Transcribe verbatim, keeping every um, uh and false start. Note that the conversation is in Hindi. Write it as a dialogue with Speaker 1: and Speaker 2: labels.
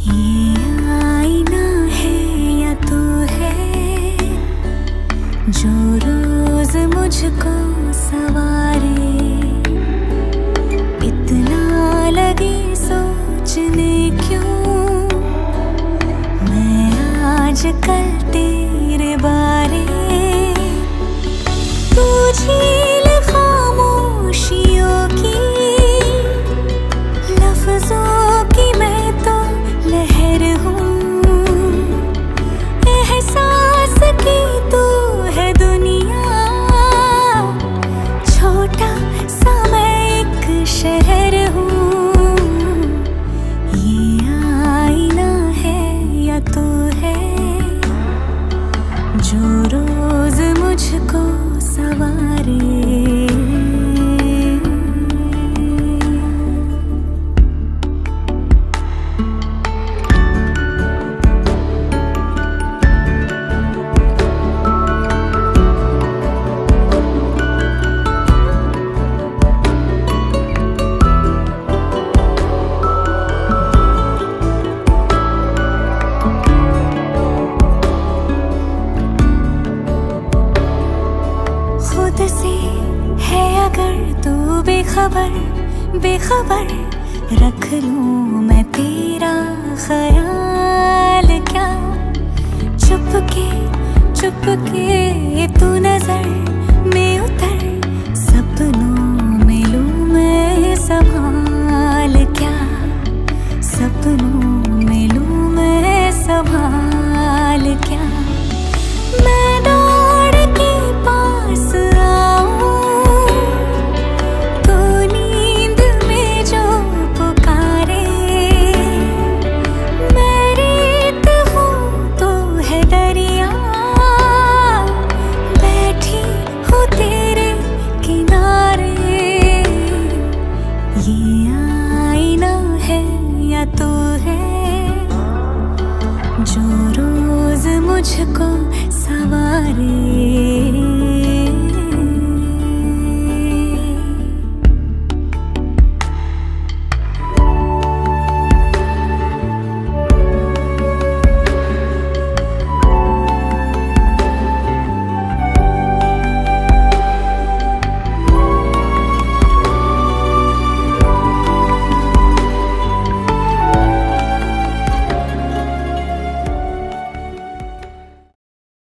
Speaker 1: आईना है या तू है जो रोज मुझको सवारे, इतना लगे सोचने क्यों मैं आजकल तेरे बारे। तू झील खामोशियों की, लफ्जों की मैं तो लहर हूँ, एहसास की तू है दुनिया, छोटा सा मैं एक शहर हूँ। ये आईना है या तू है जो रोज मुझको सवारे। खुद से है अगर तू बेखबर बेखबर, रख लूं मैं तेरा ख्याल क्या। चुपके चुपके तू नजर में उतर, सपनों में लूं मैं संभाल क्या, सपनों में लूं मैं संभाल क्या। मैं दौड़ के पास आऊं तो नींद में जो पुकारे, मैं रेत हूँ तो है दरिया, बैठी हूँ तेरे किनारे। ये आईना है या तू है जो रोज मुझको